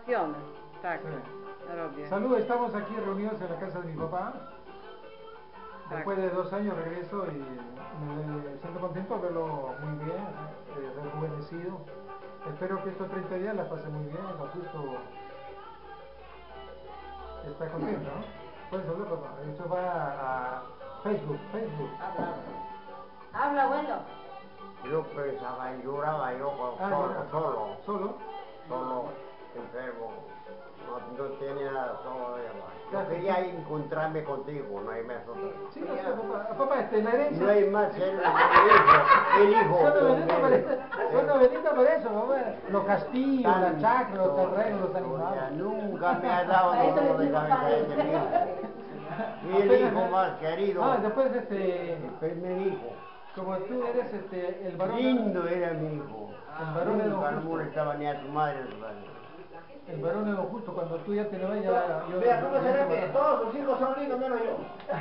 Relazione. Tak, Sí. robię. Salud, estamos aquí reunidos en la casa de mi papá. Después de 2 años regreso y me siento contento de verlo muy bien, rejuvenecido. Espero que estos 30 días la pase muy bien, lo justo está contento, ¿no? Puedes hablar, papá. Esto va a Facebook. Habla, abuelo. Yo pensaba, lloraba yo ¿Solo? solo, enfermo, no tenía nada, solo yo quería encontrarme contigo, no hay más otra. Sí, no sé, papá, la herencia. No hay más el hijo. Solo veniste por eso, papá. Los castillos, la chacra, los terrenos, los animales. Nunca me ha dado dolor de cabeza de mi hijo. El hijo más querido. Después el primer hijo. como tú eres el varón. Lindo era mi hijo. El varón de Nunca don no Justo. molestaba ni a su madre ni a su padre. El varón de don Justo, cuando tú ya te lo ves, ya. Mira, ¿cómo será que todos sus hijos son lindos menos yo?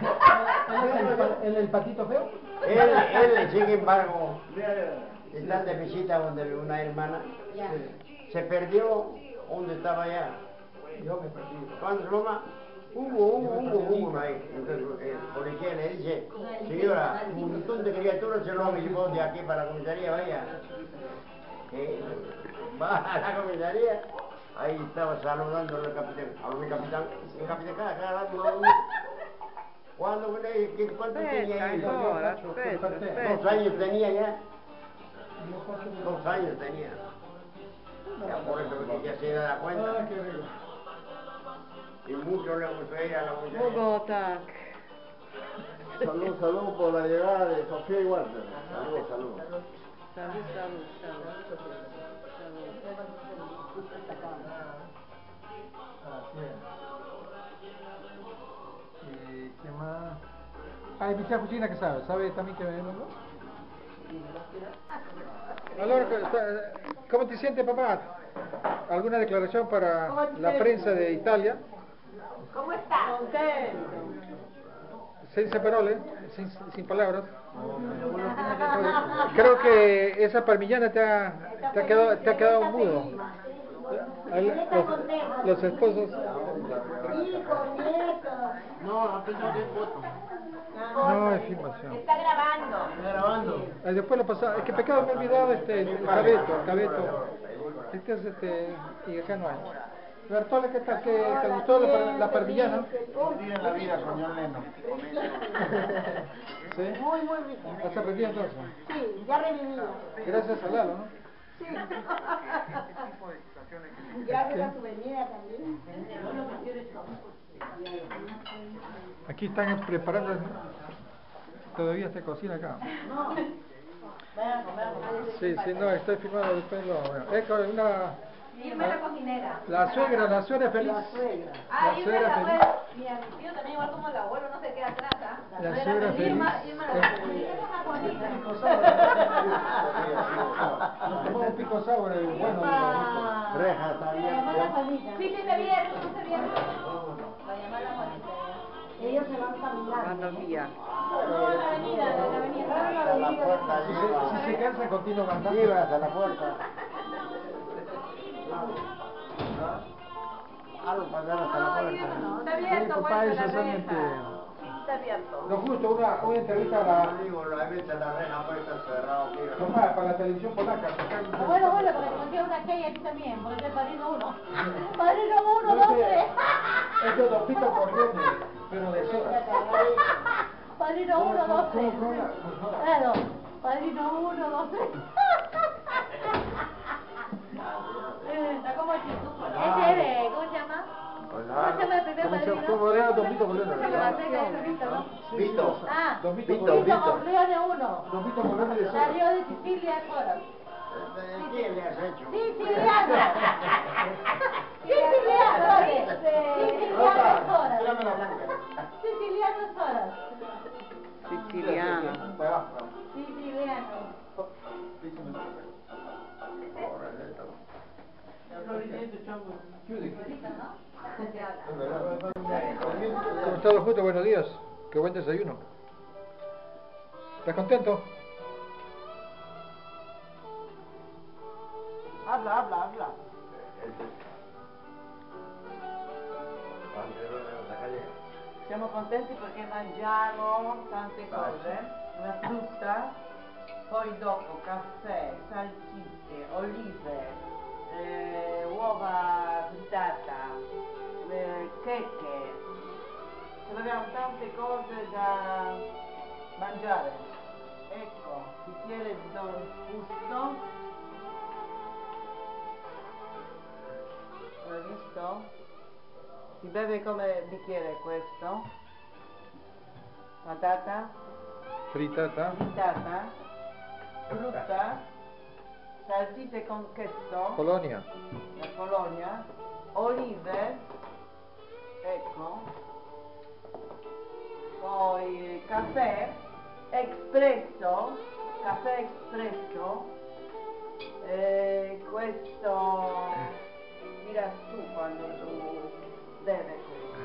¿El patito feo? Él, sin embargo, está de visita donde una hermana. Se perdió donde estaba allá. Yo me perdí. Cuando su mamá, Hugo, ahí. Entonces el policía le dice, señora, un montón de criaturas se lo han llevado de aquí para la comisaría, vaya. Va a la comisaría, ahí estaba saludando al capitán, el capitán cada rato, ¿cuánto tenía él? Ancora, aspetta. 2 años tenía ya. 2 años tenía. Ya por eso que ya se da cuenta. Qué rico. Y mucho le gustó ir a la comisaría. Hugo, tak. Salud por la llegada de Sofía y Walter. Salud. Salud. Así es. ¿Y qué más? ¿Y mi tía Justina qué sabe? ¿Sabe también que venimos, no? Alora, ¿cómo te sientes, papá? ¿Alguna declaración para la prensa de Italia? ¿Cómo está? Contento. Senza parole, sin palabras. Creo que esa parmigiana te ha quedado mudo. Los esposos. Hijos, nietos. No, a pesar de foto. No, es filmación. Está grabando. ¿Está grabando? Después lo pasaba. Es que pecado me he olvidado el cabeto. Y acá no hay. Bertole, ¿qué tal? ¿Te gustó la parmigiana? Un día en la vida con John Lennon. ¿Sí? Muy rico. ¿Has aprendido entonces? Sí, ya revivido. Gracias a Lalo, ¿no? Sí. Gracias a su venida también. Aquí están preparando. Todavía se cocina acá. No. Vayan a comer. Sí, no, estoy filmando después es una. Mi hermana cocinera. La suegra es feliz. Ah, La Irma suegra la feliz. abuela. Mi tío también, igual como el abuelo, no se queda atrás, ¿ah? La suegra feliz. Irma la abuelita. Nos tomamos un pico sour, bueno. Reja también. Sí, está abierto, no está abierto. Va a llamar a Juanita. Ellos se van caminando. Vanno via. No, a la avenida. Hasta la puerta lleva. Si se cansa, continúa cantando. Lleva hasta la puerta. Algo pasar hasta la puerta. Está abierto, papá, bueno, eso la solamente. reja. Está abierto. Lo justo, una entrevista a la. Digo, la venta la reja puesta cerrada, mira. Papá, para la televisión polaca. Bueno, para que consiga una calle aquí también, porque es el padrino 1. Padrino 1, 2, 3. Esto es Don Pito Corleone, pero de soda. Padrino 1, 2, 3. Claro, padrino 1, 2, 3. Está como el chico. Ese de, ¿cómo se llama? ¿Cómo se llama el primer padrino? ¿Cómo era Don Pito Corleone? ¿Cómo se llama? Vito, ¿no? Vito. Ah, Don Vito Vito Corleone. Corleone 1. Don Pito Corleone de soda. Salió de Sicilia, Coro. ¿Quién le has hecho? Siciliano. Siciliano, oye. Siciliano Soras. Siciliano Soras. Siciliano. Siciliano. ¿Cómo está, Don Justo? Buenos días. Qué buen desayuno. ¿Estás contento? Habla. Siamo contenti perché mangiamo tante cose, la frutta, poi dopo caffè, salsicce, olive, uova frittata, checche. Troviamo tante cose da mangiare. Ecco, bicchiere di Don Gusto. Hai visto? Si beve come bicchiere questo? Patata? Frittata. Frittata? Frutta? Salsicce con questo? Colonia. La Polonia? Olive? Ecco. Poi caffè espresso, questo dirà tu quando tu bevi questo.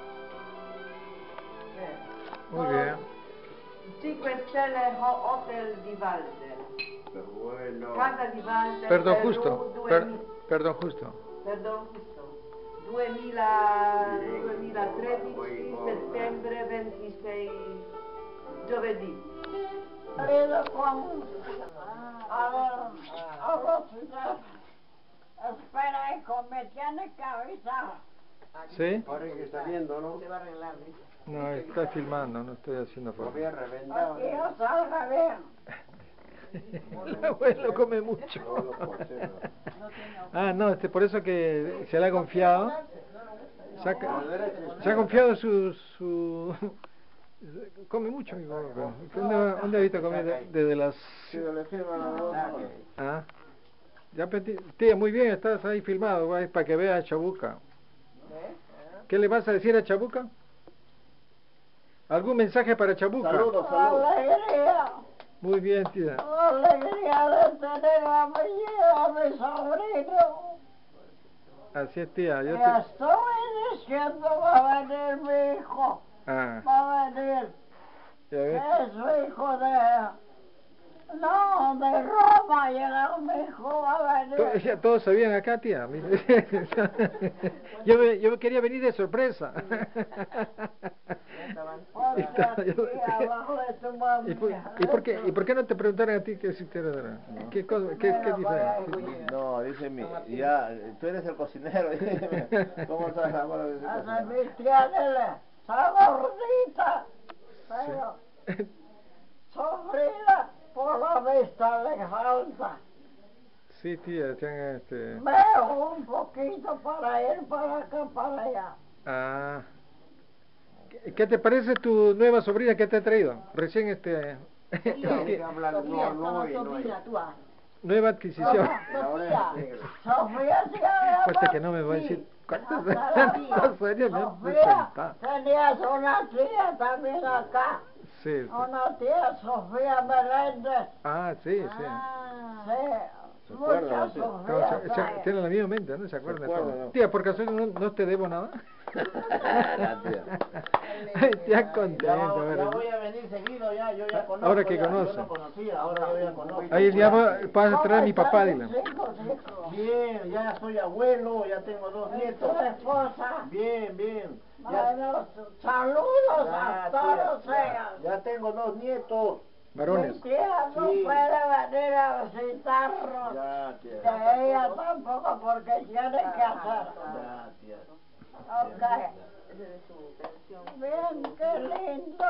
Muy bien. 5 stelle Hotel di Walter, Bueno. casa di Walter, Perdón, Perù, justo. 2000, Perdón, justo. perdón, giusto. 2013, settembre 26, giovedì. Vedo con all'ospedale. Espera, come tiene cabeza. ¿Sí? Ahora que está viendo, ¿no? Se va a arreglar, ¿viste? No, está filmando, no estoy haciendo Lo foto. había reventado. Que yo salga bien. El abuelo come mucho. Todos los porteros. Ah, no, por eso que se le ha confiado. Se ha confiado su... Come mucho, mi papá. ¿Dónde ha visto comer desde las... Sí, le firman a las 2 horas. Ah, ya tía, muy bien, estás ahí filmado, guay, para que vea a Chabuca. ¿Qué le vas a decir a Chabuca? ¿Algún mensaje para Chabuca? Saludos, saludos. Alegría. Muy bien, tía. Alegría de tener a mi sobrino. Así es, tía. Yo Ya estoy diciendo va a venir mi hijo. Ah, Va a venir. ya ves. Es mi hijo de... No, de Roma llega mi hijo, va a venir. Ya todos sabían acá, tía. Yo quería venir de sorpresa. Ponte aquí abajo de tu mami. ¿Y por qué no te preguntaron a ti qué hiciste? ¿Qué cosa, qué diferencia? No, dice ya, tú eres el cocinero. ¿Cómo estás ahora? Hace mi tía Nele, está gordita, pero sufrida por la vista le falta. Sí, tía, tienen Veo un poquito para ir para acá, para allá. Ah. ¿Qué te parece tu nueva sobrina que te ha traído? Recién nueva adquisición. Sofía se llama. Cuesta que no me va a decir cuántos años me han Sofía, tenías una tía también acá. Sí. Una tía, Sofía Meléndez. Ah, sí, sí. Sí, muchas Sofías. Tiene la misma mente, ¿no? Se acuerda de todo. ¿no? Tía, por casualidad no te debo nada. Tía contenta, Ya ¿verdad? voy a venir seguido, ya, yo ya conozco. Ahora que ya, conoce. Yo no conocía, ahora yo ya conozco. Ahí ya vas a traer a mi papá, dile. Bien, ya soy abuelo, ya tengo 2 nietos. Tu esposa. Bien, bien. Bueno, saludos a todos ellos. Ya tengo 2 nietos. Varones. Mi tía no Sí. puede venir a visitarnos. Ya, tía. De ella tampoco porque tiene que hacer. Ya, tía. Ok. Bien, qué lindo.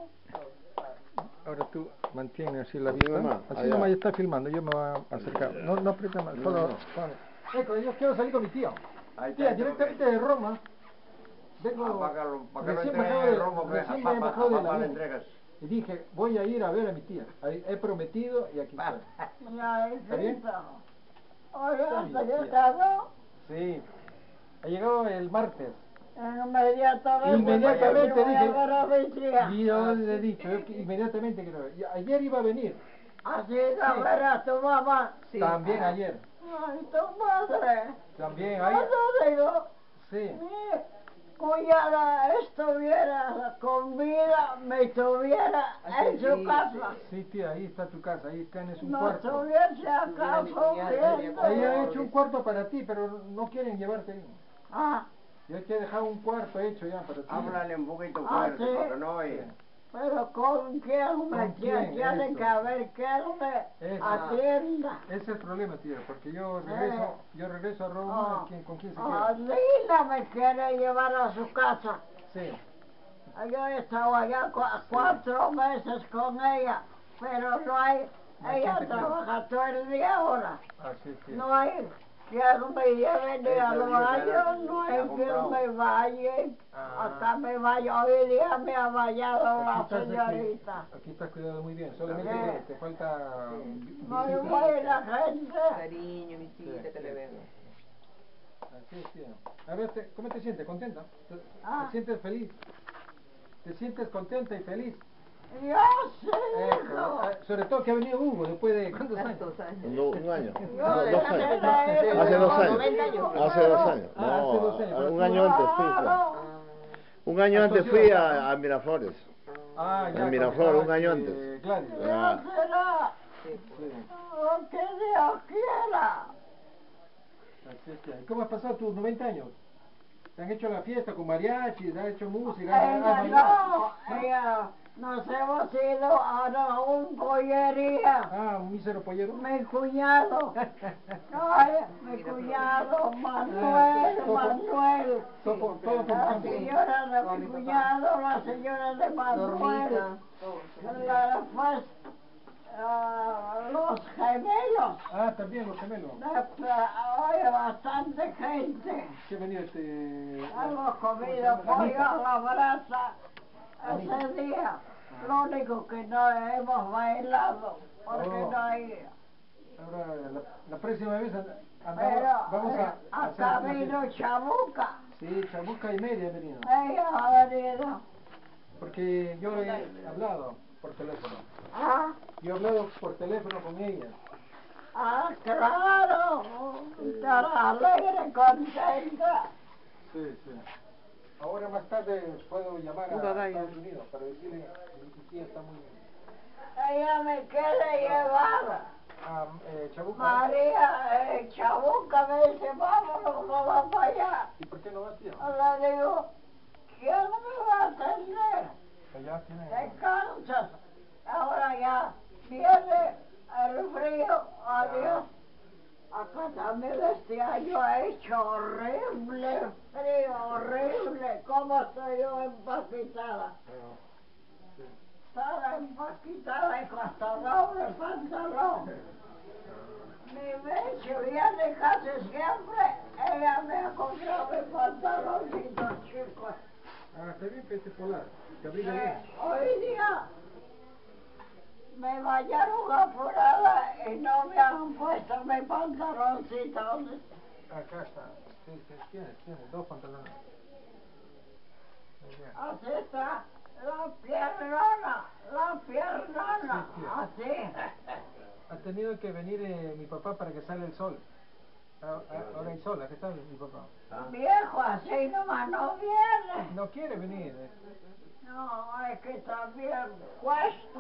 Ahora tú mantienes así la vista. mamá, Así allá. nomás ya está filmando, yo me voy a acercar. No aprieta más, solo... Eco, yo quiero salir con mi tío. Ahí está, Tía, ahí está, directamente ok. de Roma. Vengo... Para que lo recién entreguen bajado en de- Roma, pues, recién a me he papá bajado del le avión. entregas. Y dije, voy a ir a ver a mi tía. He prometido y aquí estoy. Ya, ¿Está bien? hijito. Oye, Está ¿hasta bien, llegado? Sí. Ha llegado el martes. Inmediatamente Inmediatamente voy a dije- ver a mi tía. Y yo le he dicho, yo inmediatamente quiero ver. Ayer iba a venir. Así a ver a tu mamá. También ayer. Ay, tu madre. También ahí. Cuando digo, Sí. mi cuñada estuviera con vida, me tuviera en su casa. Sí, tía, ahí está tu casa. Ahí tienes un No cuarto. estuviese acaso viendo. Ahí he hecho un cuarto para ti, pero no quieren llevarte ahí. Ah, Yo te he dejado un cuarto hecho ya para ti. Háblale un poquito Ah, fuerte, sí. porque no oye. Pero ¿con quién me ¿Con quién? tiene Eso. que haber quien me Eso. atienda? Ese es el problema, tío, porque yo regreso a Roma, ¿con quién se queda? Lina me quiere llevar a su casa. Sí. Yo he estado allá 4 meses con ella, pero no hay, No hay ella quien te cuide. trabaja todo el día ahora. Así es, tío. No hay quien me lleve ni al Eso, baño, no ya hay comprado. quien me bañe. Ah. Acá me baño, hoy día me ha bañado la Aquí estás, señorita. aquí estás cuidado muy bien, solamente Sí. que te falta Muy visita. buena gente. Cariño, visita, Sí, que le sí, ven. Así es, tío. A ver, ¿cómo te sientes? ¿Contenta? Ah. ¿Te sientes feliz? ¿Te sientes contenta y feliz? Yo sí, hijo. Sobre todo que ha venido Hugo después de ¿cuántos años? 2 años. Un año. Yo No, 2 años. era Hace 2 años. 90 años. Hace 2 años. Ah, hace 2 años. No, un año antes fui. Juan. Claro. Un año antes fui a Miraflores. Ah, ya. En Miraflores, un año con, antes. Gladys. Ah. Dios será Sí. lo que Dios quiera. Así es, tío. ¿Y cómo has pasado tus 90 años? ¿Te han hecho la fiesta con mariachis? ¿Has hecho música? ¿Has Ella bailado? no, ella nos hemos ido a una pollería. Ah, un mísero pollero. Mi cuñado, ay, mi cuñado Manuel, Manuel. Todo por La campo. señora de mi cuñado, la señora de Manuel. Dormita. Pues, los gemelos. Ah, también los gemelos. Oye, bastante gente. ¿Qué ha venido Hemos comido pollo a la brasa ese día. Lo único que no hemos bailado, porque Oh. no hay. Ahora, la próxima vez Pero vamos a acá hacer una vino fiesta. Chabuca. Sí, chabuca y media ha venido. Ella ha venido. Porque yo he hablado por teléfono. Ah, Yo he hablado por teléfono con ella. claro. Estará alegre, contenta. Sí, sí. Ahora más tarde puedo llamar a Un caballo. Estados Unidos para decirle que mi tía está muy bien. Ella me quiere llevar. Chabuca. María, Chabuca me dice, vámonos, vamos para allá. ¿Y por qué no vas, tío? Le digo, ¿quién me va a atender? Allá tiene... Te cansas. Ahora ya viene el frío, adiós. Acá también este año ha hecho horrible frío, horrible. ¿Cómo estoy yo empaquitada? Estaba empaquitada y hasta doble pantalón. Mi mecho viene casi siempre, ella me ha comprado mi pantaloncito chicos. Ah, está bien, peste polar. Te abriga bien. Hoy día me bañaron apurada y no me han puesto mi pantaloncito. Acá está. Sí, tienes 2 pantalones. Muy bien. Así está la piernona, Sí, tío. así. Ha tenido que venir mi papá para que salga el sol. Ahora hay sol, aquí está mi papá. Viejo, así nomás no viene. No quiere venir. No, es que también cuesta.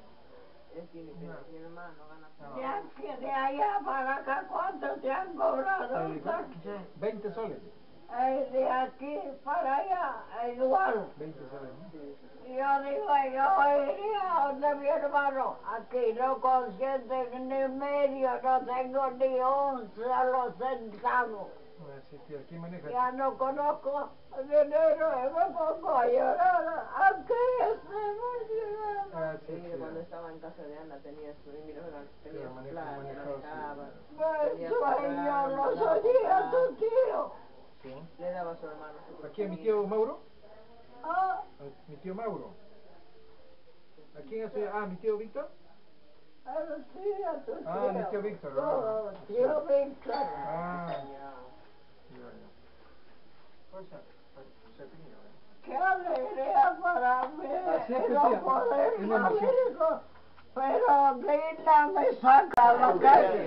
Mi hermano gana. De aquí, de allá para acá, ¿cuánto te han cobrado un taxi? 20 soles. De aquí para allá, igual. 20 soles, ¿no? Yo digo, yo iría a donde mi hermano. Aquí no consiente ni medio, no tengo ni un solo centavo. Sí, tío, aquí maneja. Ya no conozco dinero y me pongo a llorar. Aquí estamos llegando. Ah, sí, Sí, tío. cuando estaba en casa de Ana tenía su dinero, tenía su maneja- plata, manejaba, sí. manejaba. Me sueño, lo soñé tu tío. Sí. Le daba a su hermano. su Aquí a mi comida. tío Mauro. Ah, Mi tío Mauro. ¿A quién hace? Ah, mi tío Víctor. sí, a tu tío. Ah, mi tío Víctor, Oh, ah. tío Víctor. Ah, Ya. ya. Pues, se piñó, Qué alegría para mí Así es, no tía. poder Es la emoción. salir pero Lina me saca a la calle.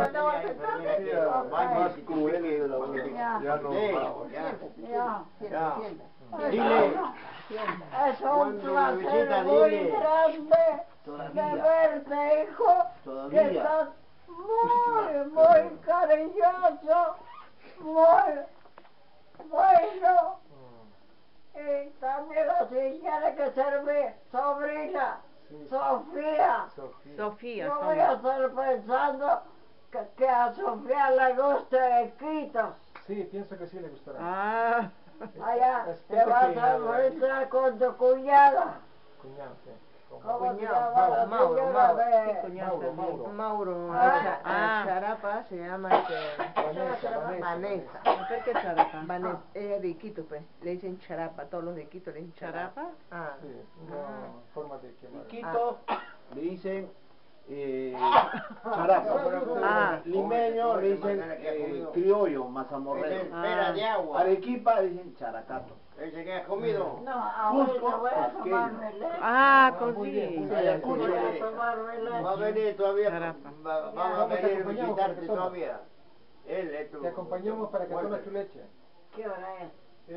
Más cruel que la Ya. no. Ya. Ya. Eso Dile. es un Cuando me placer visita, muy dile. grande de Todavía. verte, hijo, que Todavía. estás muy cariñoso, muy bueno. Y también la señora que ser mi sobrina, Sí. Sofía. Sofía, Yo voy a estar pensando que a Sofía le gusta el Quitos. Sí, pienso que sí le gustará. Ah, Allá Es te gente vas que- a enfrentar con tu cuñada. Cuñado, sí. ¿Cómo se Cuñado, llama la Mauro, señora Mauro. de... Mauro. Mauro, Ah. Ah. Charapa se llama Vanessa. ¿por qué charapa? Vanessa, ella es de Iquitos, pues. Le dicen charapa, todos los de Iquitos le dicen charapa. ¿Charapa? Ah. Sí, una forma de quemar. Quito le dicen charapa. Ah. Limeño le dicen criollo, mazamorrero. Espera de agua. Arequipa le dicen characato. Ese que has comido. No, ahorita Cusco, voy a cusqueño. tomarme leche. Ah, muy bien, muy così. bien. Voy a tomarme leche. Va a venir todavía. Charapa. Vamos a Vamos, te venir a acompañamos para visitarte que tomes. todavía. Él es tu. Te acompañamos para que Bueno, tomes tu leche. ¿Qué hora es?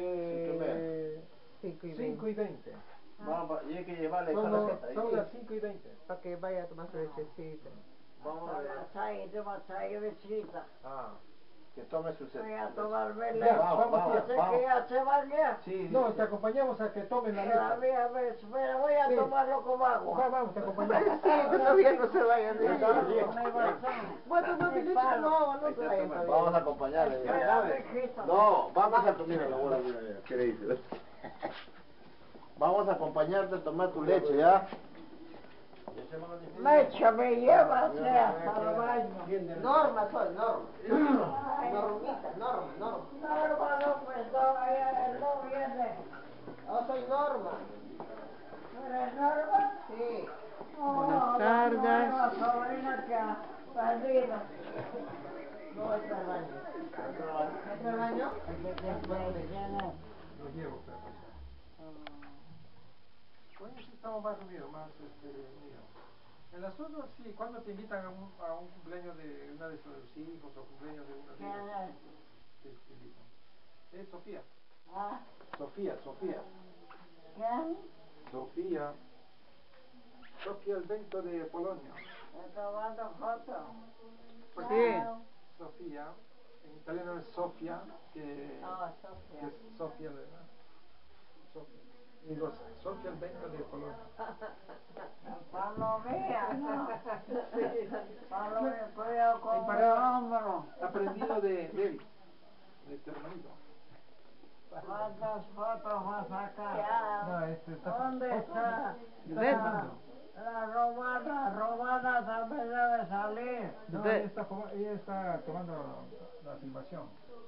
5 y 20. Y hay que llevarle Son, esta receta. son las 5 y 20. Para que vaya a tomar su lechecita. Vamos a ver. Besita. Ah. Que tome su Voy a receta. tomarme Ya, leche. vamos, Yo sé que ya se va ya. Sí, No, te acompañamos a que tomen la leche. Todavía me espera, voy a Sí. tomarlo con agua. Vamos, te acompañamos. Todavía no se vayan de No ahí. me vas a... Voy a tomar mi leche con agua, no se vayan todavía. Vamos a acompañarle. Ya sabes. No, vamos a mira, la abuela, mira, ¿qué le dice? Vamos a acompañarte a tomar tu leche, ¿ya? Leche me lleva hasta el baño. Norma soy, Norma. Normita, Norma. No, hermano, pues no, él no viene. Yo soy Norma. ¿Tú eres Norma? Sí. Buenas tardes. La sobrina que ha perdido. No, está al baño. ¿Está al baño? Lo llevo, pero pues. Bueno, sí estamos más unidos, más unidos. En las otras sí, cuando te invitan a un cumpleaños de una de sus hijos o cumpleaños de uno de ¿Quién ellos, es? te invitan. Es Sofía. Ah, Sofía. ¿quién? Sofía el Vento de Polonia. Está tomando fotos. Sí. Sofía, en italiano es Sofía, que No, Sofía. es Sofía, ¿verdad? Sofía. Y los Sofía el Vento de Polonia. Palomía, ¿no? Palomía, cuidado con Y el para- hombro. Aprendido de él, de este hermanito. ¿Cuántas fotos vas a sacar? No, este está. ¿Dónde está? Ven. La romana también debe salir. No, Ve. ella está tomando la filmación.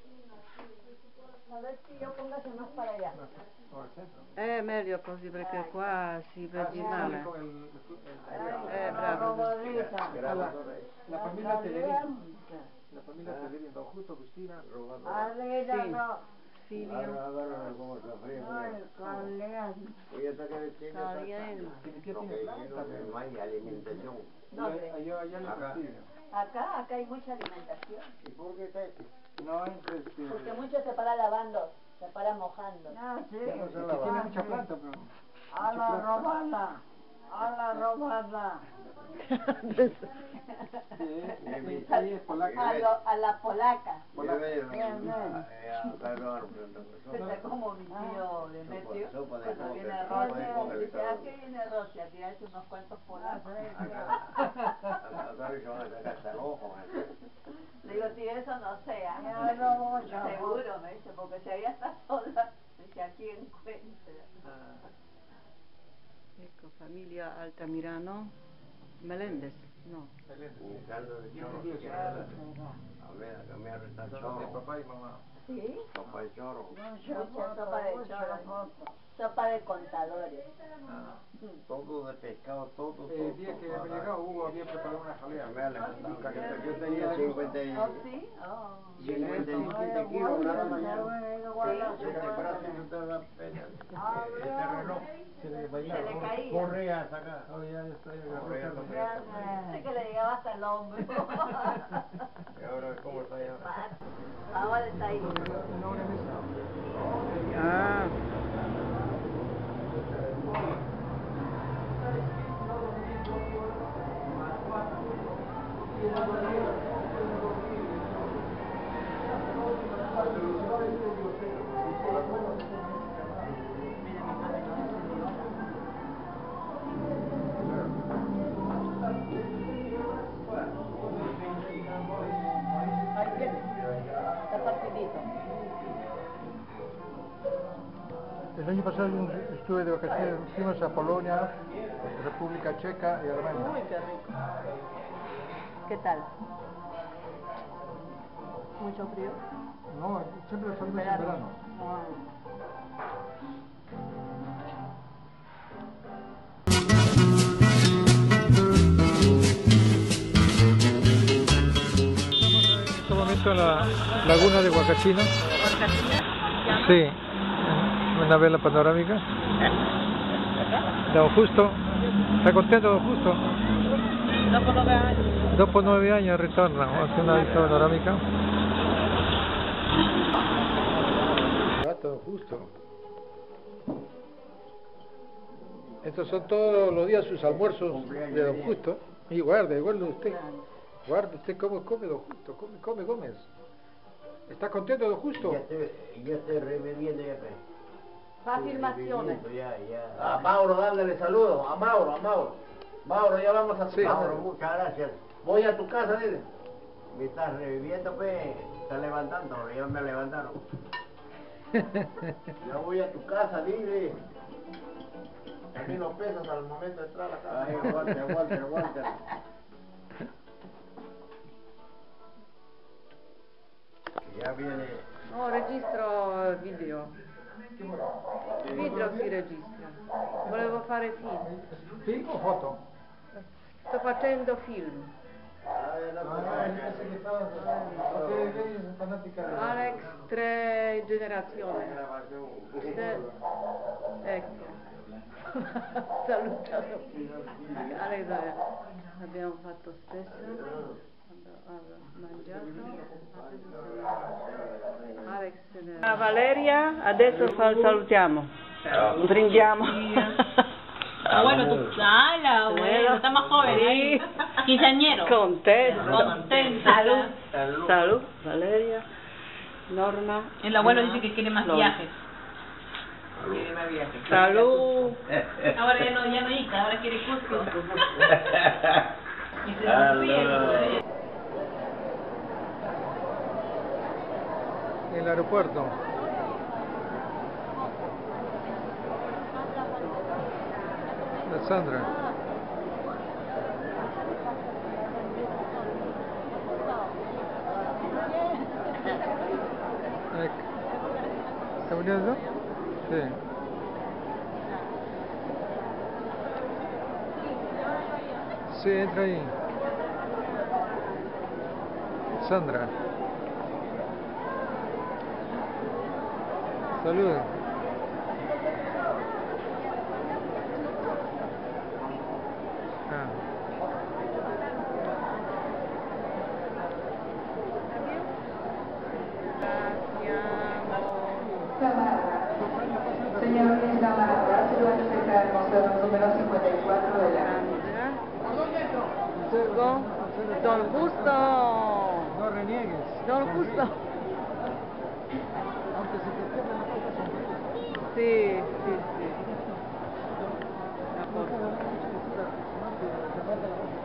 A ver si yo póngase más para allá. Por el centro. È meglio così perché qua si vede sí, male. con el La bravo. romanita. la familia Televín. Caliente. La familia Televín, don Justo, Cristina. Arriba Sí. no. Silvio. Agárrala como está frío. Ay, caliente. Ella está que tiene Caliente. ¿Qué Porque tiene yo planta? no hay alimentación. Allá le Acá. fastidio. Acá hay mucha alimentación. ¿Y por qué está este? No, es Porque mucho se para lavando, se para mojando. Ah, sí. que tiene mucha planta, pero. A la romana. A la romana. Sí, ella es polaca. A la polaca. Está como mi tío Demetrio, Sopa de cuando coca, viene sopa de Rosia, coca, dice, claro. ¿a qué viene Rosia? Tirarse unos cuantos polacos. Acá se van a sacar hasta el ojo. Le digo, tío, eso no sea. Ya no mucho. Seguro, me dice, porque si allá está sola, dice, aquí encuentra. Ecco, famiglia Altamirano. Melendez, no. Un caldo de chorro. si quieres. A ver, acá me arrestan De chorro. papá y mamá. ¿Sí? Sopa de chorro. Mucha sopa de chorro. Sopa de contadores. Todo de pescado, todo. El día que me llegado, Hugo había preparado una jalea. Yo tenía 50 y... ¿Oh, sí? Oh. 57 kilos nada más. Este brazo no te da pena. Este reloj. Se le Se bailaba. le caía. Correas acá. Oh, ya está, ya agarró Correas, carne. Sé que le llegaba hasta el hombro. Y ahora, ¿cómo está ya? Ahora está ahí. Una hora en esa. Ah, Está partidito. El año pasado estuve de vacaciones, fuimos a Polonia, República Checa y Alemania. Uy, qué rico. ¿Qué tal? ¿Mucho frío? No, siempre salimos en verano. Ah. En este momento en la laguna de Huacachina. ¿Huacachina? Sí, una vela panorámica. Don Justo, ¿está contento Don Justo? Dopo 9 años. Dopo 9 años ritorna, hace una vista panorámica. Don Justo. Estos son todos los días sus almuerzos de Don Justo. Y guarde usted. Guarde usted cómo come Don Justo, come. ¿Está contento Don Justo? Ya estoy reviviendo ya. Fa afirmaciones. Ya. A Mauro, dándole saludos. A Mauro. Mauro, ya vamos a tu Sí. casa. Mauro, muchas gracias. Voy a tu casa, dile. Me estás reviviendo, pues. Estás levantando, ya me levantaron. Ya voy a tu casa, dile. A mí los pesos al momento de entrar a la casa. Ay, Walter. Ya viene. No, registro video. Video si registra. Volevo fare film. ¿Film o foto? Sto facendo film. Alex, 3 generazioni. Ecco. Salutato. Alex, abbiamo fatto spesso. Quando ha mangiato. Alex, Valeria, adesso salutiamo. Brindiamo. Ah, bueno, tú, la abuela, está más joven ahí. Quinceañero. Contento. Salud. Salud, Valeria, Norma. El abuelo dice que quiere más viajes. Salud. Ahora ya no Ica, ahora quiere Cusco. Y se sonríe. En el aeropuerto. La Sandra. ¿Está veniendo? Sí. Sí, entra ahí. Sandra. Saludos. Señor Luis Gamarra, se va a presentar el museo número 54 de la Don Justo. No reniegues. Don Justo. Aunque se te pierda la cosa, sonríe. Sí. Nunca da mucho que se te falta la cosa.